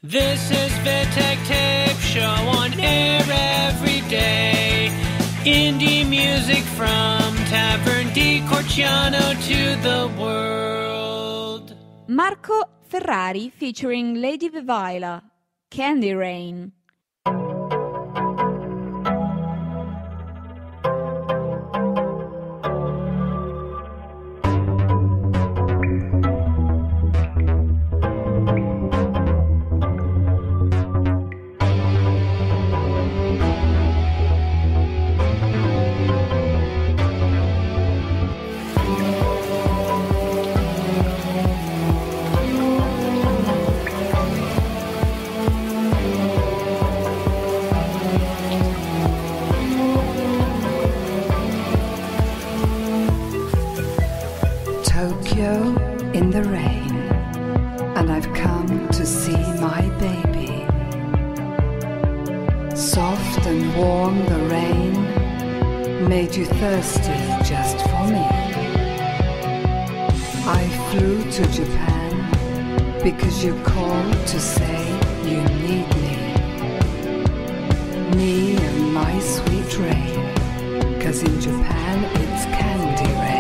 This is Vitek Tape Show on air every day. Indie music from Tavern di Corciano to the world. Marco Ferrari featuring Lady Vivaila, Candy Rain. In the rain, and I've come to see my baby. Soft and warm the rain made you thirsty just for me. I flew to Japan because you called to say you need me and my sweet rain, 'cause in Japan it's candy rain.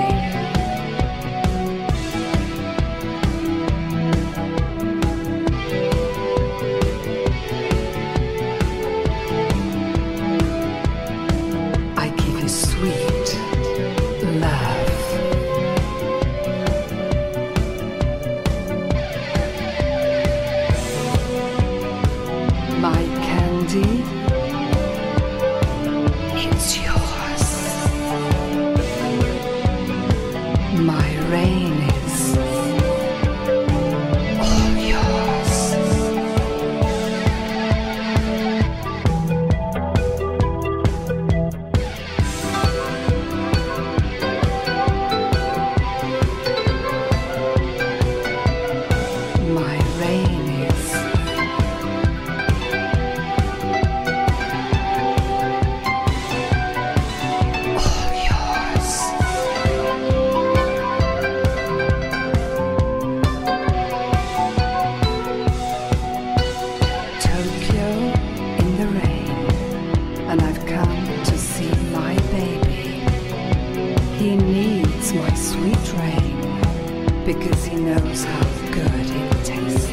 Because he knows how good it tastes.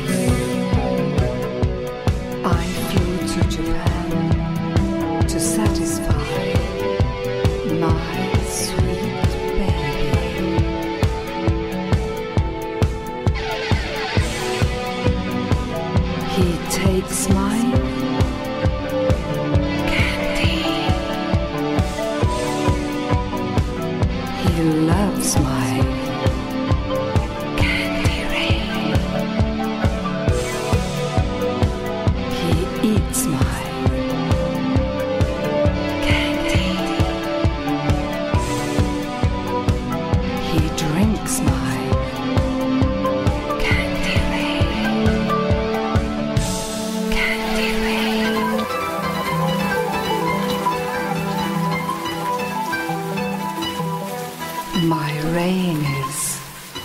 I flew to Japan to satisfy my sweet baby. He takes my candy. He loves my my rain is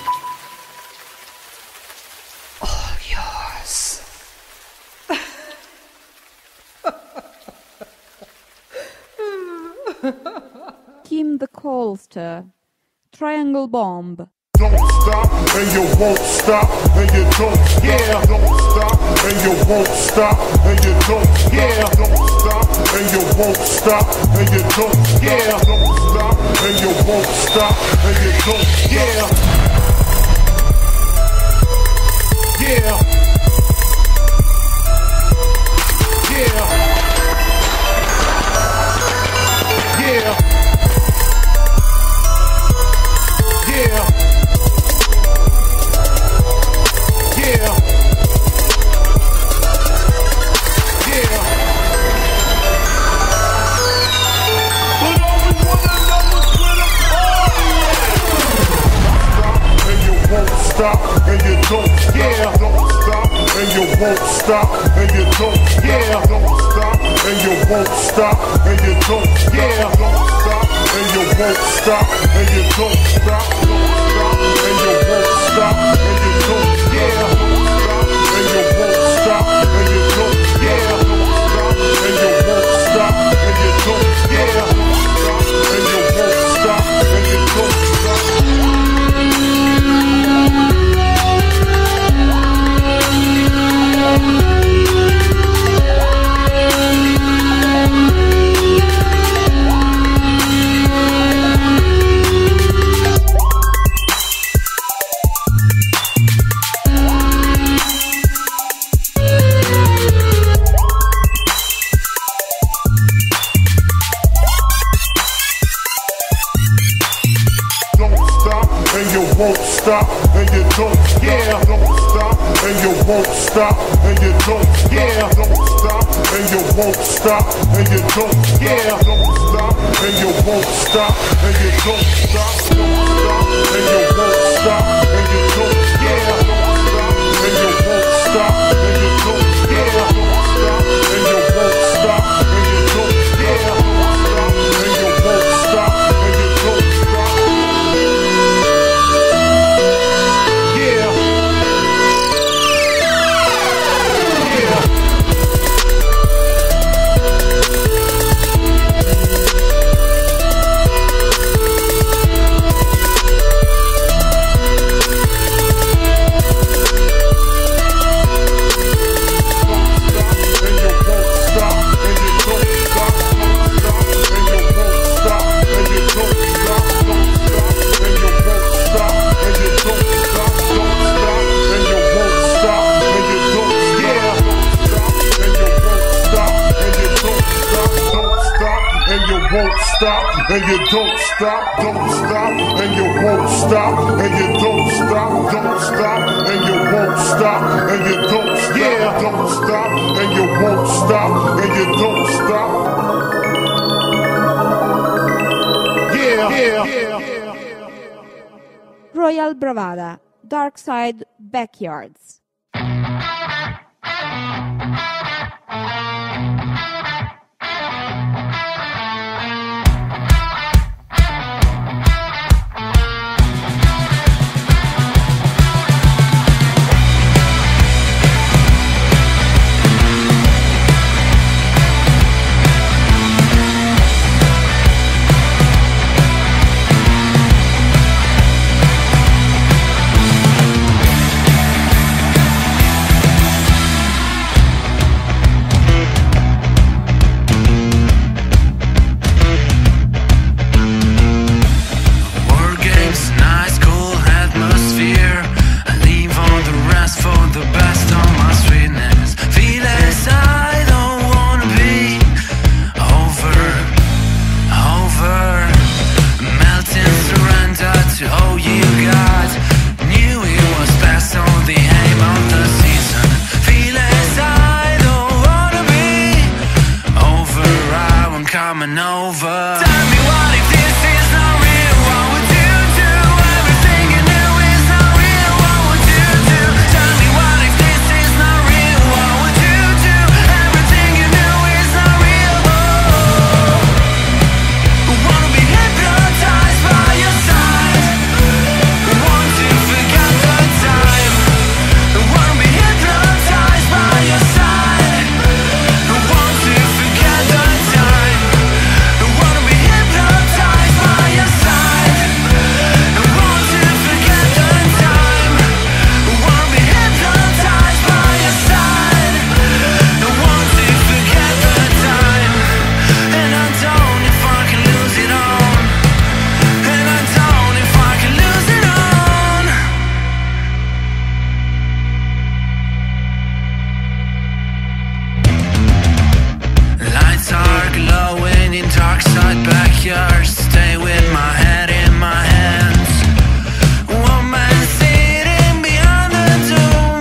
all yours. Kim the Colster, Triangle Bomb. Don't stop, and you won't stop, and you don't, yeah. Don't stop, and you won't stop, and you don't, yeah. Don't stop, and you won't stop, and you don't, yeah. Don't stop, and you won't stop, and you don't, yeah. Yeah. Yeah. Yeah. Yeah. Yeah. Yeah. But always wanna know what's with them all. Stop and you won't stop and you don't. Yeah. Don't stop and you won't stop and you don't. Yeah. Don't stop and you won't stop and you don't. Yeah. Don't stop and you won't stop and you don't stop. Don't stop and you won't stop and you don't. Yeah. Don't stop and you won't stop. stop, and you don't stop, don't stop, and you won't stop, and you don't stop, and you won't stop, and you don't stop, and you won't stop, and you don't stop, and you won't stop, and you don't stop, and you won't stop, and you don't stop, and you won't stop, and you don't stop, and you won't stop, and you don't stop. Yeah. Won't stop and you don't stop, don't stop and you won't stop and you don't stop, don't stop and you won't stop and you don't stop, don't stop and you won't stop and you don't stop. Royal Bravada, Dark Side Backyards. Coming over. Tell me what if this is not real? What would you do? Everything you knew is not real. What would you do? Tell me what if this is not real? What would you do? Everything you knew is not real. I wanna be hypnotized by your side. I want to forget the time. I wanna be hypnotized by your side. I want to forget the time. I wanna be hypnotized by your side. I want to forget the time. I wanna be hypnotized by your side. I want to forget the time. And I don't if I can lose it all. And I don't if I can lose it all. Lights are glowing in dark side backyards. Stay with my head in my hands. One man sitting behind the doom.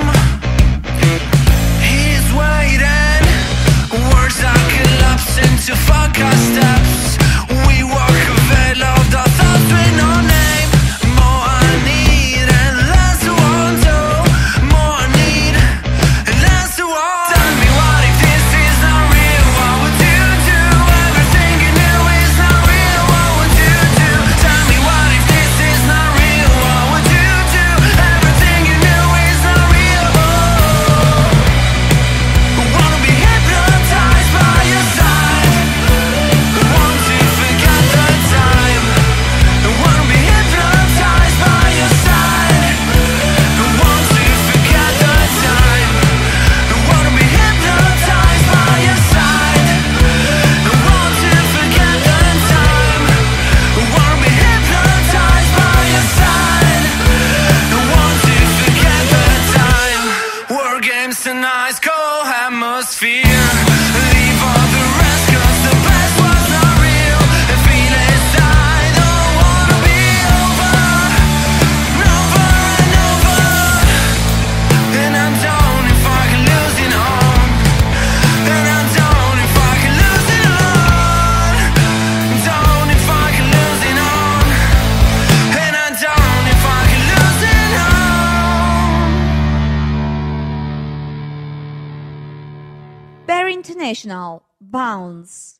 He's waiting. Words are collapsing to fuck our steps. We walk a veil of the thoughts with no name. More I need and less I want to. More I need and less I want. Tell me what if this is not real? What would you do? Everything you knew is not real. What would you do? Tell me what if this is not real? What would you do? Everything you knew is not real. I wanna be hypnotized by your side. I want to forget the time. I wanna be hypnotized by your side. I want to forget the time. I wanna be hypnotized by your side. I want to forget the time. I wanna be hypnotized by your side. I want to forget the time. War games and ice cold atmosphere. Leave all the rest 'cause the past was not real. I feel inside, don't wanna be over. Over Fire International, Bounce.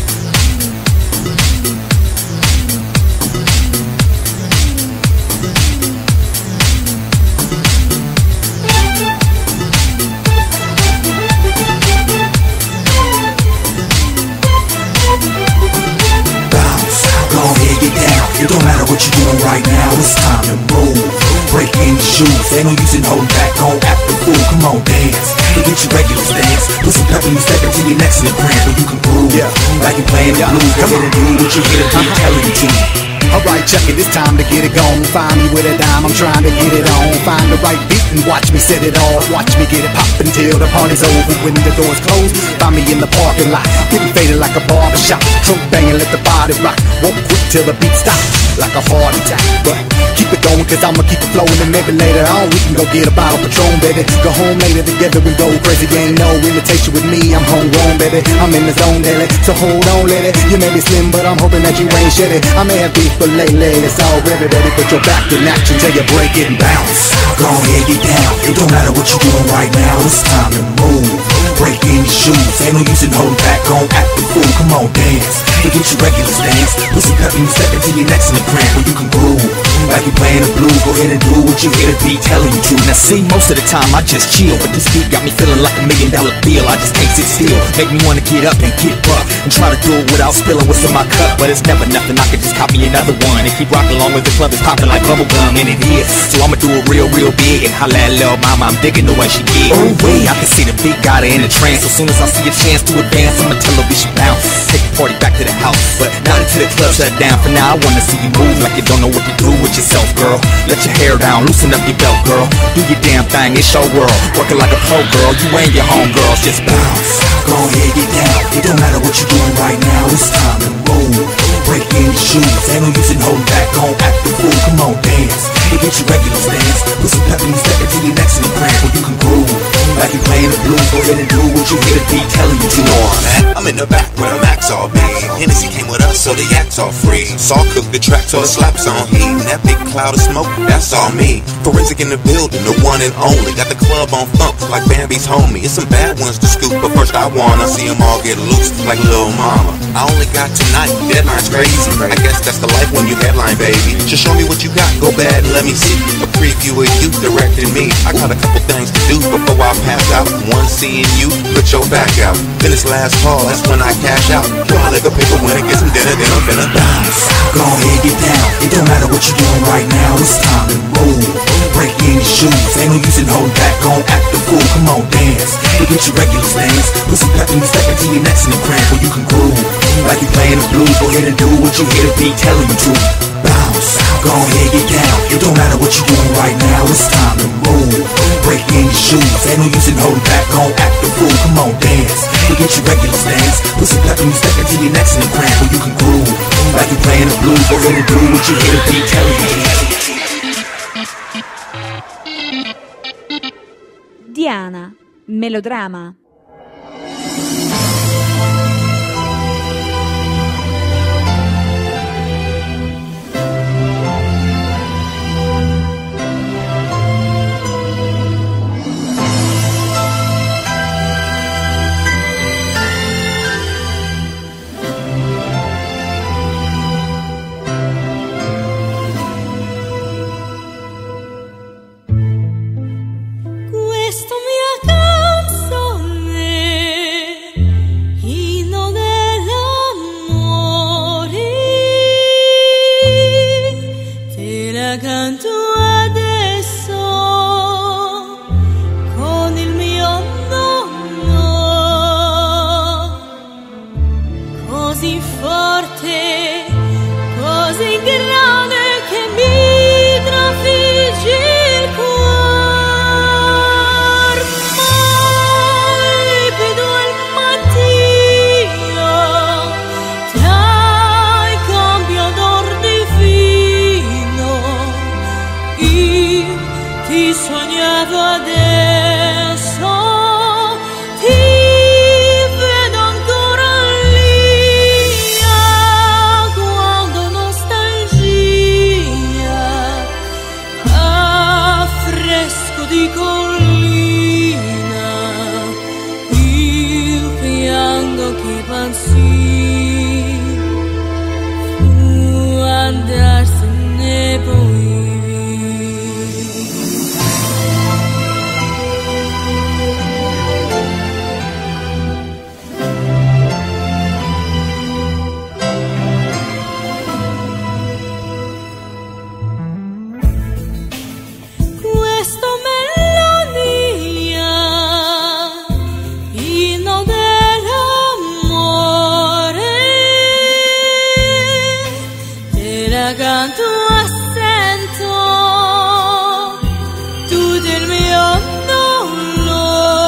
Go ahead, get down. It don't matter what you're doing right now, it's time to move. Break in your shoes, ain't no use in holding back, gon' act the fool. Come on, dance. Forget your regular stance. Put some pep in your step until you're next in the brand where you can groove. Like you're playing the blues, go ahead and do what you hear the beat telling you to. Alright, check it, it's time to get it gone. Find me with a dime, I'm trying to get it on. Find the right beat and watch me set it off. Watch me get it poppin' till the party's over. When the doors close, find me in the parking lot, getting faded like a barbershop. Trunk banging, let the body rock. Won't quit till the beat stops, like a heart attack. But keep it going, cause I'ma keep it flowing. And maybe later on we can go get a bottle of Patron, baby. Go home later together and go crazy. You ain't no imitation with me, I'm homegrown, baby. I'm in the zone daily, so hold on, lady. You may be slim, but I'm hoping that you ain't shitty. I may have beef, but lately it's already ready. Put your back in action till you break it and bounce. Go ahead, get down. It don't matter what you're doing right now, it's time to move. Break in your shoes, ain't no use in holding back, gon' act the fool. Come on, dance. Forget your regular stance. Put some pep in your step until you're next in the brand where you can groove. Like you're playing the blues, go ahead and do what you hear the beat telling you to. Now see, most of the time I just chill, but this beat got me feeling like $1 million bill. I just can't sit still, make me wanna get up and get buck and try to do it without spilling what's in my cup. But it's never nothing, I could just cop me another one and keep rocking along with the club is popping like bubble gum, and it is. So I'ma do it real, real big and holla at lil' mama, I'm digging the way she get. Oh wait, I can see the beat got her in a trance. So soon as I see a chance to advance, I'ma tell her we should bounce. Take the party back to the house, but not until the club shut down. For now I wanna see you move like you don't know what to do with yourself, girl. Let your hair down, loosen up your belt, girl. Do your damn thing, it's your world. Working like a pro, girl, you ain't your homegirls, just bounce. Go ahead, get down. It don't matter what you're doing right now, it's time to move. Break in your shoes, ain't no use in holding back, gon' act the fool. Come on, dance. Forget your regular stance. Put some pep in your step until you're next in the brand where you can groove. Like you're playing the blues, go ahead and do what you hear the beat telling you to. I'm in the back where the max all be. Hennessy came with us, so the yak's all free. Saw cook the track till the slaps on heat. And that big cloud of smoke, that's all me. Forensic in the building, the one and only. Got the club on funk like Bambi's homie. It's some bad ones to scoop, but first I wanna see them all get loose like Lil Mama. I only got tonight, deadline's crazy. I guess that's the life when you headline, baby. Just show me what you got, go bad and let me see. A preview of you directing me. I got a couple things to do before I pass out. One, seeing you, put your back out. Then it's last call, that's when I cash out. Draw like a paper winner, get some dinner, then I'm finna bounce. Go ahead, get down. It don't matter what you're doing right now, it's time to move. Break in your shoes, ain't no use in holding back, gon' act the fool. Come on, dance. Forget your regular stance. Put some pep in your step until you're next in the brand where you can groove. Like you're playing the blues, go ahead and do what you hear the beat telling you to. Bounce. Go ahead, get down. It don't matter what you're doing right now, it's time to move. Break in your shoes, ain't no use in holding back, gon' act the fool. Come on, dance. Forget your regular stance. Put some pep in your step until you're next in the brand where you can groove. Like you're playing the blues, go ahead and do what you hear the beat telling you to. Diana, Melodrama. Questo mia canzone así andarsene poi. Questa melodia, inno dell'amore, te la canto a sento, tu del mio nonno,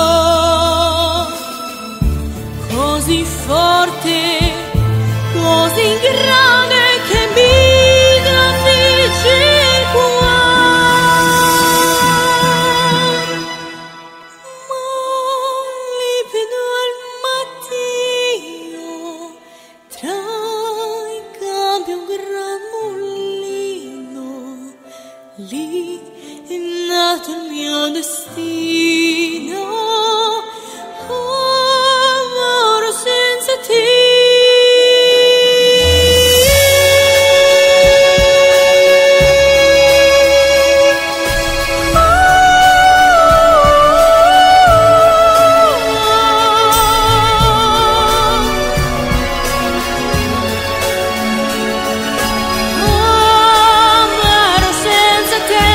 così forte, così grande che mi trafigge il cuore. Ma lipido al mattino, tra i campi un gran mulino, lì è nato il mio destino, amore senza te. Amaro senza te,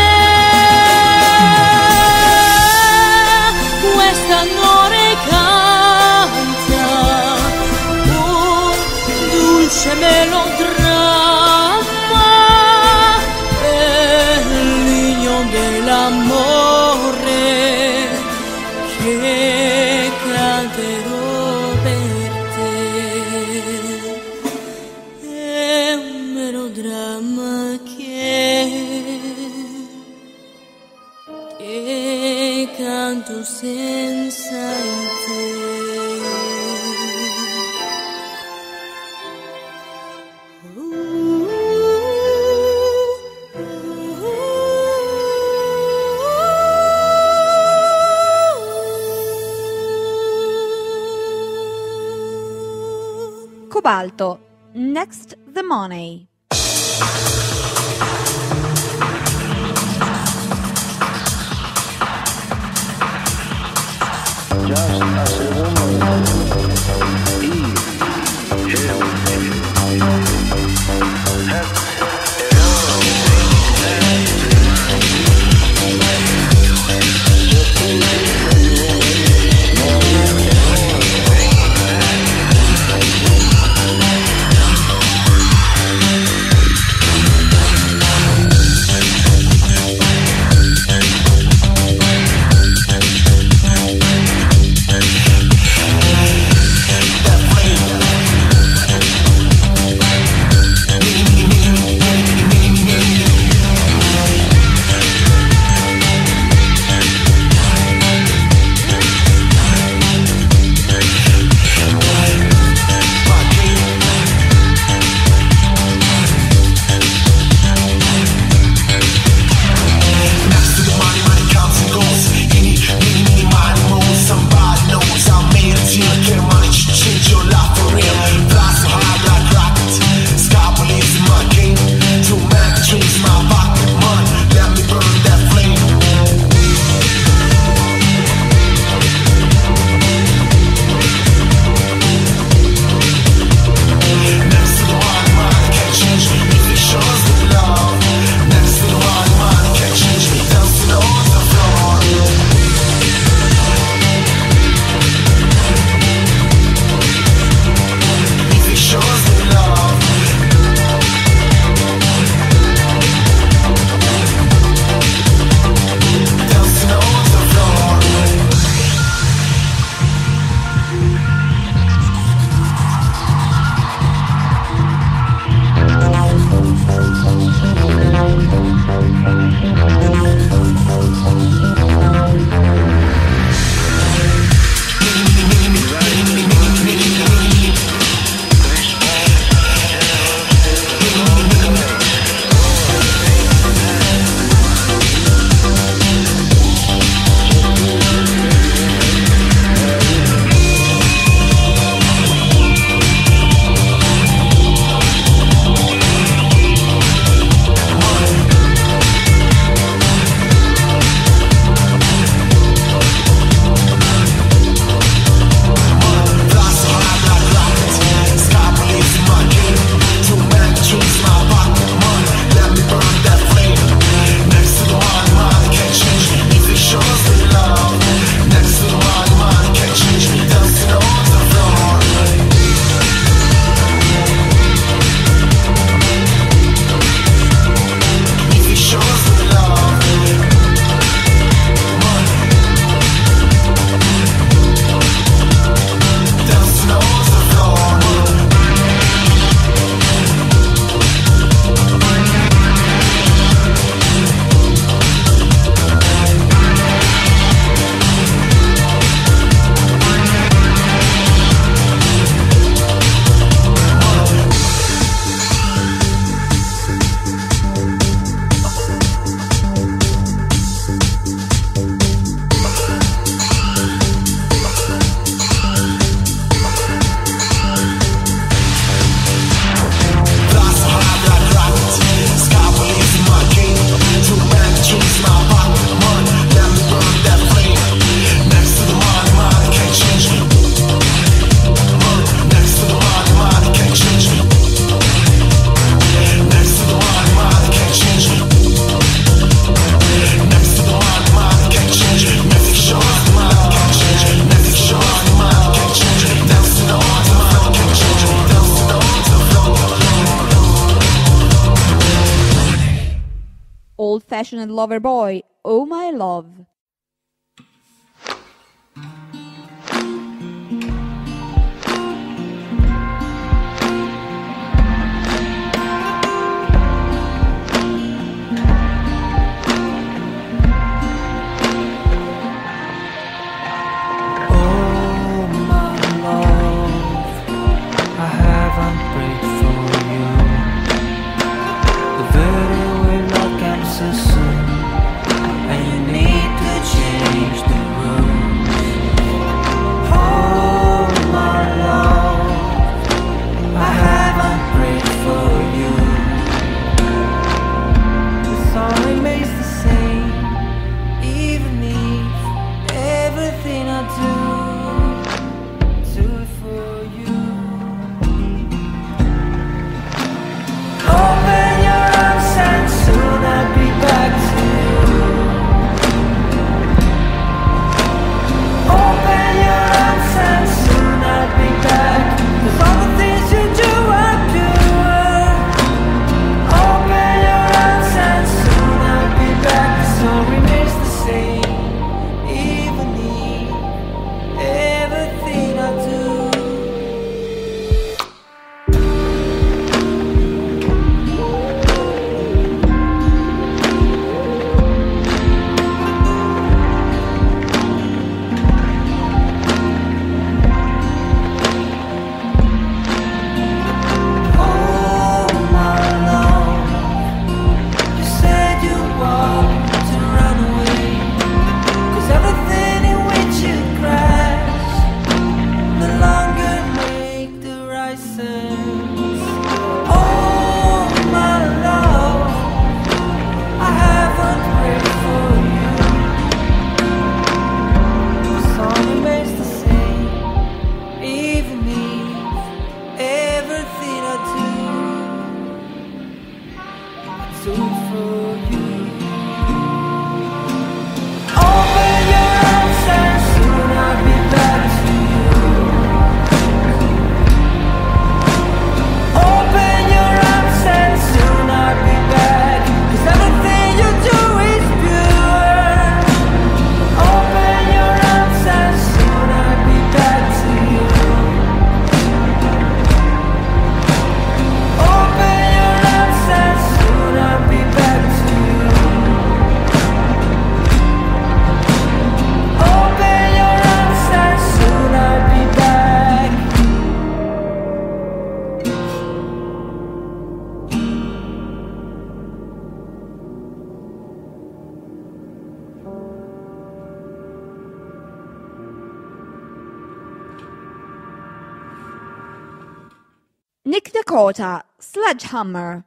quest'amore canta un dolce melodramma, è l'inno dell'amore che canterò per te. È un melodramma che canto senza te. Cobalto, Next the Money. Just as a woman, Eve, here with me, had Old-Fashioned Lover Boy, Oh My Love. Nick Dakota, Sledgehammer.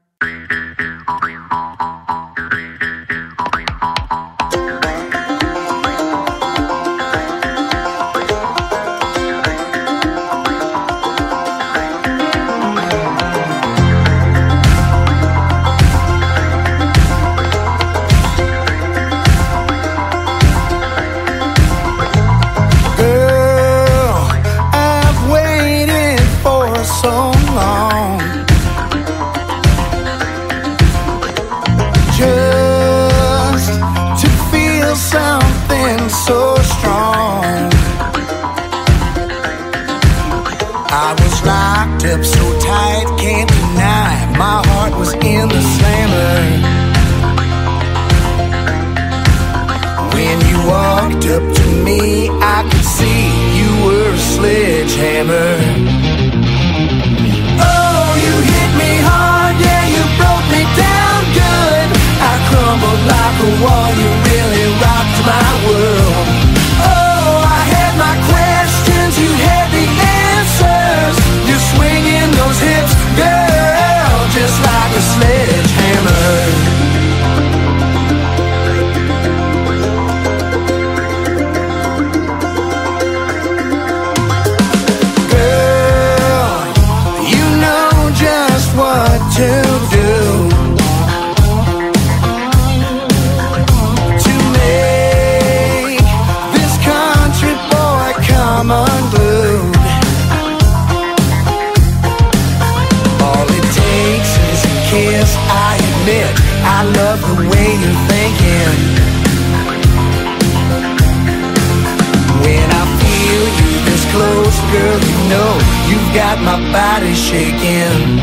Up so tight, can't deny my heart was in the slammer. When you walked up to me, I could see you were a sledgehammer. Oh, you hit me hard, yeah, you broke me down good. I crumbled like a wall, you really rocked my world. Oh, I had my questions, you had the answers. You're swinging those hips, girl, just like a sledgehammer. To do to make this country boy come unglued. All it takes is a kiss. I admit I love the way you think. close, girl, you know you've got my body shaking.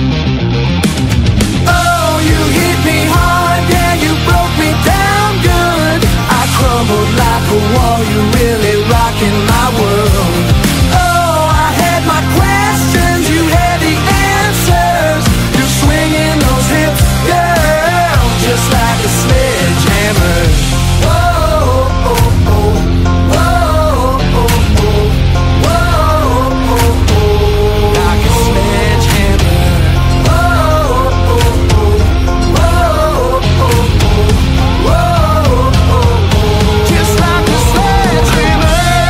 Oh, you hit me hard, yeah, you broke me down good. I crumbled like a wall, you're really rocking my world. Oh, I had my questions, you had the answers. You're swinging those hips, girl, just like a sledgehammer. Whoa, oh, oh, whoa, oh, oh, whoa, oh, oh, like a sledgehammer. Whoa, oh, oh, whoa, oh, oh, whoa, oh, oh, just like a sledgehammer.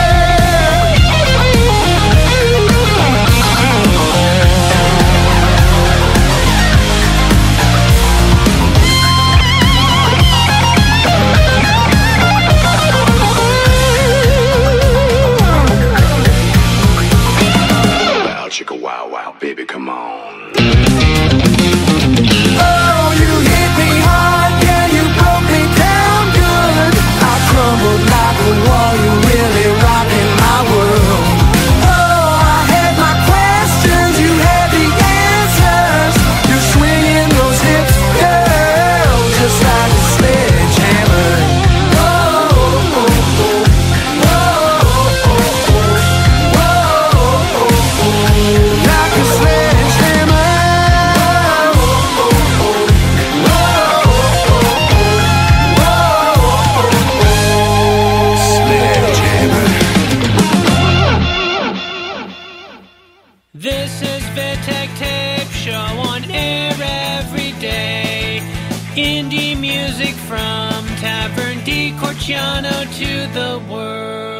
Wow, chicka wow wow, baby, come on. Oh, you hit me hard, yeah, you broke me down good. I crumbled like a wall, you're really rocking my world. Oh, I had my questions, you had the answers. You're swinging those hips, girl, just like a sledgehammer. Whoa, oh, oh, whoa, oh, oh, whoa, oh, oh, like a sledgehammer. This is Vittek Tape Show on air every day. Indie music from Tavern di Corciano to the world.